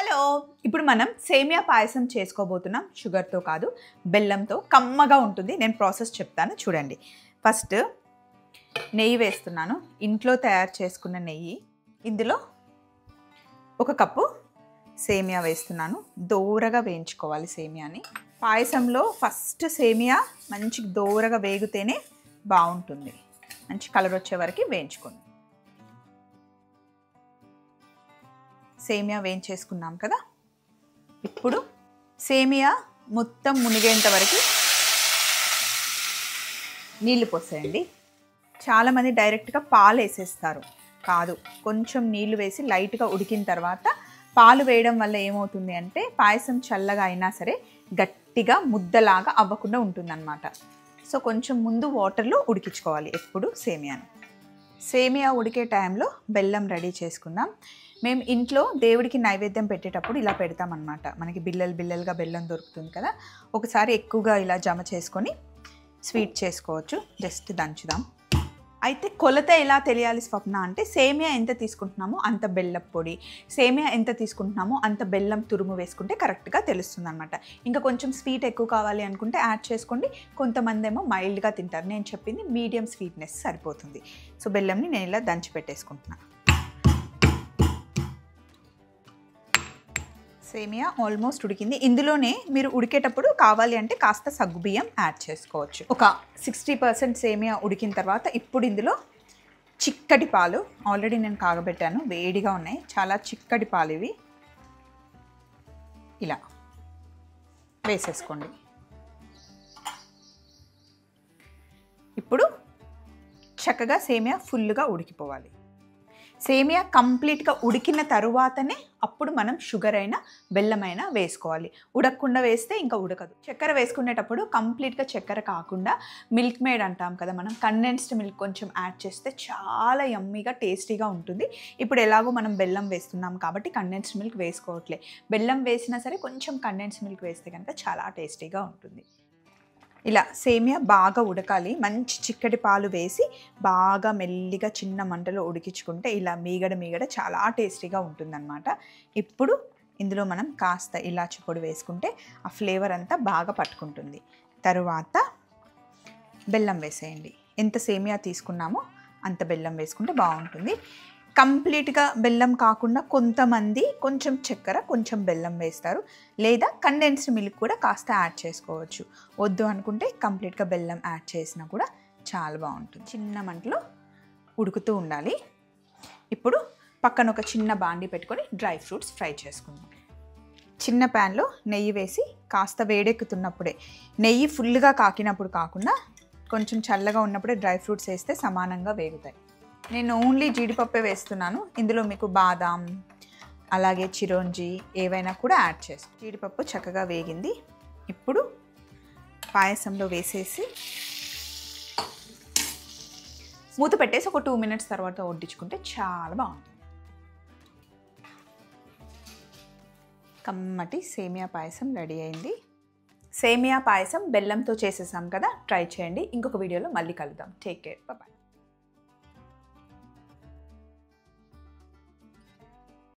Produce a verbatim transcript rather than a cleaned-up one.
Hello, ఇప్పుడు మనం సేమియా పాయసం చేసుకోబోతున్నాం. షుగర్తో కాదు, బెల్లంతో. కమ్మగా ఉంటుంది. నేను ప్రాసెస్ చెప్తాను చూడండి. ఫస్ట్ నెయ్యి వేస్తున్నాను. ఇంట్లో తయారు చేసుకున్న నెయ్యి. ఇందులో ఒక కప్పు సేమియా వేస్తున్నాను. దోరగా వేయించుకోవాలి సేమియాని. పాయసంలో ఫస్ట్ సేమియా మంచి దోరగా వేగితేనే బాగుంటుంది. మంచి కలర్ వచ్చే వరకు వేయించుకోండి. సేమియా వేయించేసుకున్నాం కదా. ఇప్పుడు సేమియా మొత్తం మునిగేంత వరకు నీళ్ళు పోసేయండి. చాలామంది డైరెక్ట్గా పాలు వేసేస్తారు. కాదు, కొంచెం నీళ్ళు వేసి లైట్గా ఉడికిన తర్వాత పాలు వేయడం వల్ల ఏమవుతుంది అంటే పాయసం చల్లగా అయినా సరే గట్టిగా ముద్దలాగా అవ్వకుండా ఉంటుందన్నమాట. సో కొంచెం ముందు వాటర్లో ఉడికించుకోవాలి ఎప్పుడు సేమియాని. సేమియా ఉడికే టైంలో బెల్లం రెడీ చేసుకుందాం. మేము ఇంట్లో దేవుడికి నైవేద్యం పెట్టేటప్పుడు ఇలా పెడతామన్నమాట. మనకి బిల్లలు బిల్లలుగా బెల్లం దొరుకుతుంది కదా. ఒకసారి ఎక్కువగా ఇలా జమ చేసుకొని స్వీట్ చేసుకోవచ్చు. జస్ట్ దంచుదాం. అయితే కొలత ఎలా తెలియాలి స్వప్న అంటే, సేమియా ఎంత తీసుకుంటున్నామో అంత బెల్లం పొడి, సేమియా ఎంత తీసుకుంటున్నామో అంత బెల్లం తురుము వేసుకుంటే కరెక్ట్గా తెలుస్తుంది అనమాట. ఇంకా కొంచెం స్వీట్ ఎక్కువ కావాలి అనుకుంటే యాడ్ చేసుకోండి. కొంతమంది ఏమో మైల్డ్గా తింటారు. నేను చెప్పింది మీడియం స్వీట్నెస్ సరిపోతుంది. సో బెల్లంని నేను ఇలా దంచి పెట్టేసుకుంటున్నాను. సేమియా ఆల్మోస్ట్ ఉడికింది. ఇందులోనే మీరు ఉడికేటప్పుడు కావాలి అంటే కాస్త సగ్గుబియ్యం యాడ్ చేసుకోవచ్చు. ఒక సిక్స్టీ పర్సెంట్ సేమియా ఉడికిన తర్వాత ఇప్పుడు ఇందులో చిక్కటి పాలు, ఆల్రెడీ నేను కాగబెట్టాను, వేడిగా ఉన్నాయి. చాలా చిక్కటి పాలు ఇవి. ఇలా వేసేసుకోండి. ఇప్పుడు చక్కగా సేమియా ఫుల్గా ఉడికిపోవాలి. సేమియా కంప్లీట్గా ఉడికిన తరువాతనే అప్పుడు మనం షుగర్ అయినా బెల్లమైనా వేసుకోవాలి. ఉడకకుండా వేస్తే ఇంకా ఉడకదు. చక్కెర వేసుకునేటప్పుడు కంప్లీట్గా చక్కెర కాకుండా మిల్క్ మేడ్ అంటాం కదా మనం, కండెన్స్డ్ మిల్క్ కొంచెం యాడ్ చేస్తే చాలా యమ్మీగా టేస్టీగా ఉంటుంది. ఇప్పుడు ఎలాగో మనం బెల్లం వేస్తున్నాం కాబట్టి కండెన్స్డ్ మిల్క్ వేసుకోవట్లే. బెల్లం వేసినా సరే కొంచెం కండెన్స్డ్ మిల్క్ వేస్తే కనుక చాలా టేస్టీగా ఉంటుంది. ఇలా సేమియా బాగా ఉడకాలి. మంచి చిక్కటి పాలు వేసి బాగా మెల్లిగా చిన్న మంటలో ఉడికించుకుంటే ఇలా మీగడ మీగడ చాలా టేస్టీగా ఉంటుందన్నమాట. ఇప్పుడు ఇందులో మనం కాస్త ఇలాచి పొడి వేసుకుంటే ఆ ఫ్లేవర్ అంతా బాగా పట్టుకుంటుంది. తరువాత బెల్లం వేసేయండి. ఎంత సేమియా తీసుకున్నామో అంత బెల్లం వేసుకుంటే బాగుంటుంది. కంప్లీట్గా బెల్లం కాకుండా కొంతమంది కొంచెం చక్కెర కొంచెం బెల్లం వేస్తారు, లేదా కండెన్స్డ్ మిల్క్ కూడా కాస్త యాడ్ చేసుకోవచ్చు. వద్దు అనుకుంటే కంప్లీట్గా బెల్లం యాడ్ చేసినా కూడా చాలా బాగుంటుంది. చిన్న మంటలో ఉడుకుతూ ఉండాలి. ఇప్పుడు పక్కన ఒక చిన్న బాండి పెట్టుకొని డ్రై ఫ్రూట్స్ ఫ్రై చేసుకుందాం. చిన్న ప్యాన్లో నెయ్యి వేసి కాస్త వేడెక్కుతున్నప్పుడే, నెయ్యి ఫుల్గా కాకినప్పుడు కాకుండా కొంచెం చల్లగా ఉన్నప్పుడే డ్రై ఫ్రూట్స్ వేస్తే సమానంగా వేగుతాయి. నేను ఓన్లీ జీడిపప్పే వేస్తున్నాను. ఇందులో మీకు బాదాం అలాగే చిరోంజి ఏవైనా కూడా యాడ్ చేస్తాను. జీడిపప్పు చక్కగా వేగింది. ఇప్పుడు పాయసంలో వేసేసి మూత పెట్టేసి ఒక టూ మినిట్స్ తర్వాత వడ్డించుకుంటే చాలా బాగుంటుంది. కమ్మటి సేమియా పాయసం రెడీ అయింది. సేమియా పాయసం బెల్లంతో చేసేసాం కదా, ట్రై చేయండి. ఇంకొక వీడియోలో మళ్ళీ కలుద్దాం. Take care, bye.